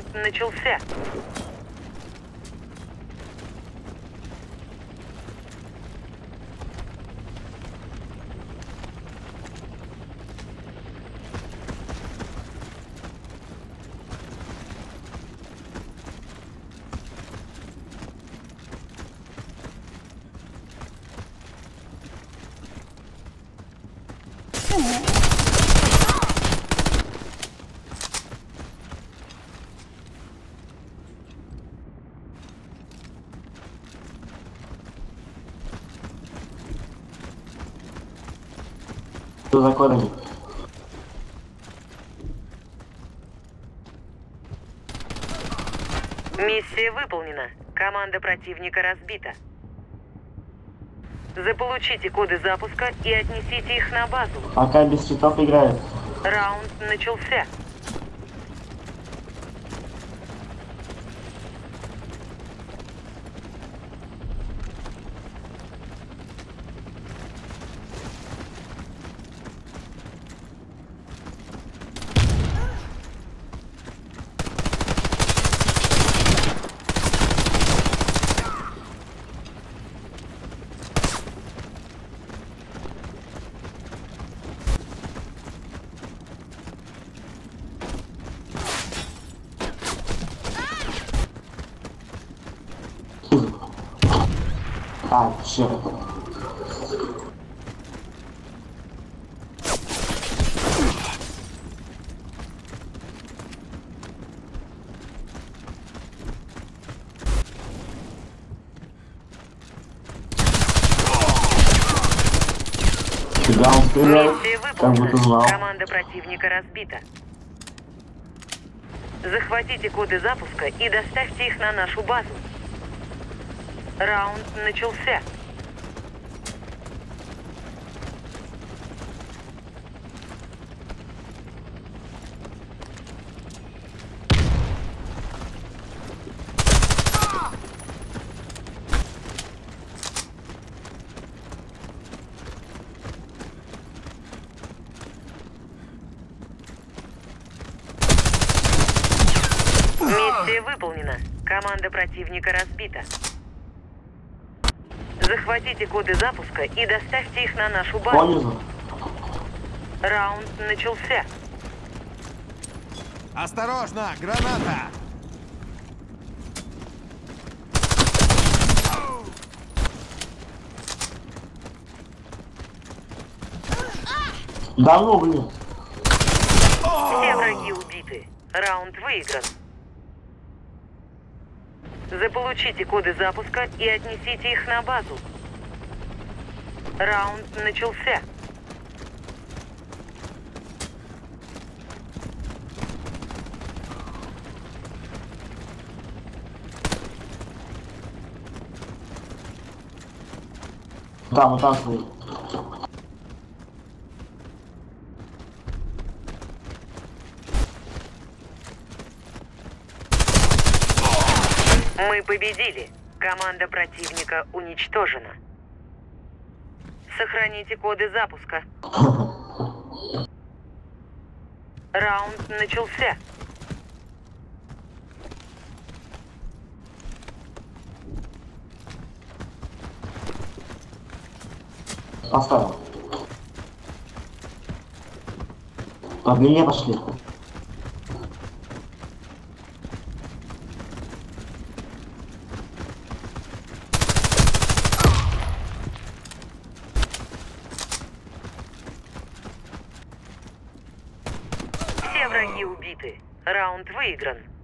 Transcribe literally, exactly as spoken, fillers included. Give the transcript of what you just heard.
Раунд начался. Что за кодами? Миссия выполнена. Команда противника разбита. Заполучите коды запуска и отнесите их на базу. Пока без цветов играет. Раунд начался. А, черт. Да, он стрелял, Миссия как будто выполнена. знал. Команда противника разбита. Захватите коды запуска и доставьте их на нашу базу. Раунд начался. Миссия выполнена. Команда противника разбита. Захватите коды запуска и доставьте их на нашу базу. Понизу. Раунд начался. Осторожно, граната! Да ну, блин. Все враги убиты. Раунд выигран. Заполучите коды запуска и отнесите их на базу. Раунд начался. Там, вот там стоит. Мы победили. Команда противника уничтожена. Сохраните коды запуска. Раунд начался. Поставил. По длине пошли. Все враги убиты. Раунд выигран.